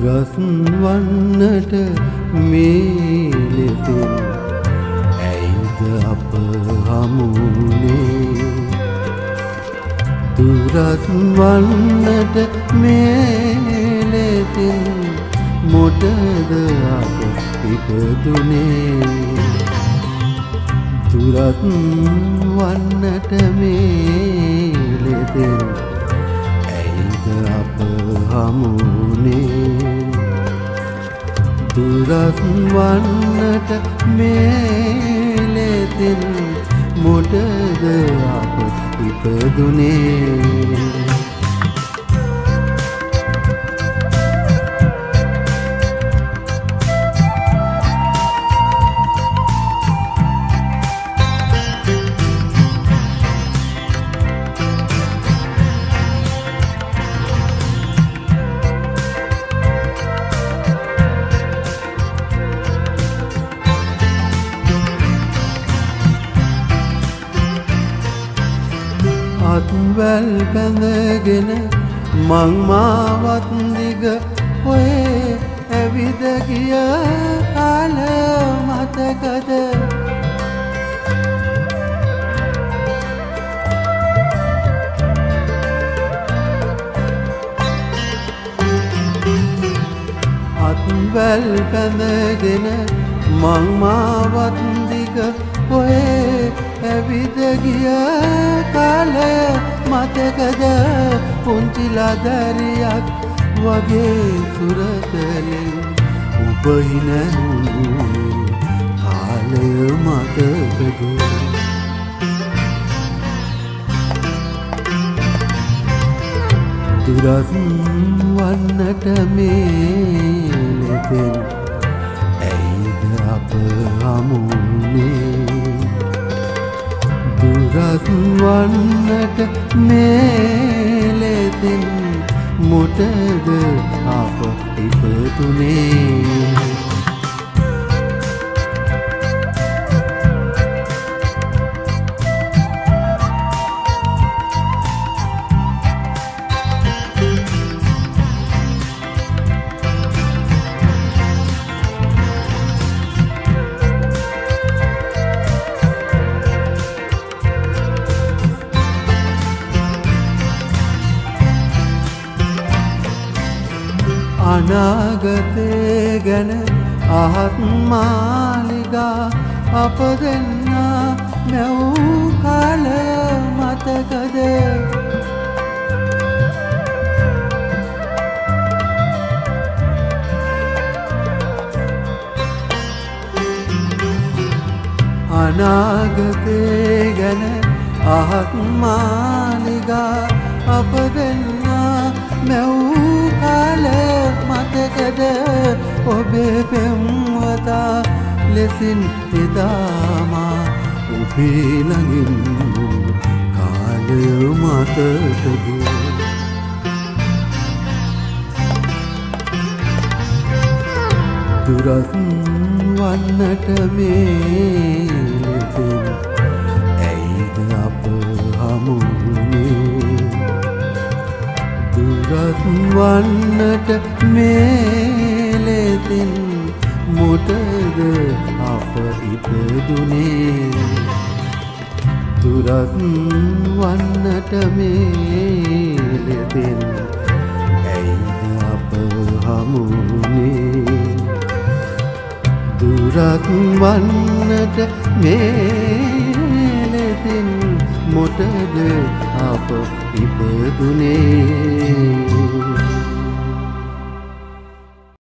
දුරස් වන්නට මේ ලෙසින් ඇයිද අප හමුුනේ දුරස් වන්නට මේ ලෙසින් මොටද අප ඉපදුනේ දුරස් වන්නට මේ ලෙසින් ඇයිද අප හමුුනේ දුරස් වන්නට මේ ලෙසින් මොටද අප ඉපදුනේ අත්වැල් බැඳගෙන මං මාවත් දිග ඔයේ ඇවිද ගිය කාල මතකද අත්වැල් බැඳගෙන මං මාවත් දිග ඔයේ ඇවිද ගිය කාලය මතකද පුංචිලා දැරියක් වගේ සුරතලින් ඔබ හිනැහුණු කාලය මතකද දුරස් වන්නට මේ ලෙසින් ඇයිද අප හමුුනේ දුරස් වන්නට මේ ලෙසින් මොටද අප ඉපදුනේ අනාගතේ ගැන අහත් මාලිගා අප දෙන්නා මැවූ කාල මතකද අනාගතේ ගැන අහත් මාලිගා අප දෙන්නා මැවූ කාල මතකද ඔබේ පෙම්වතා ලෙසින් එදාමා ඔබේ ළඟින් කාලය මතකද දුරස් වන්නට මේ ලෙසින් ඇයිද අප හමුුනේ දුරස් වන්නට මේ ලෙසින් මොටද අප ඉපදුනේ දුරස් වන්නට මේ ලෙසින් ඇයිද අප හමුුනේ දුරස් වන්නට මේ ලෙසින් මොටද අප ඉපදුනේ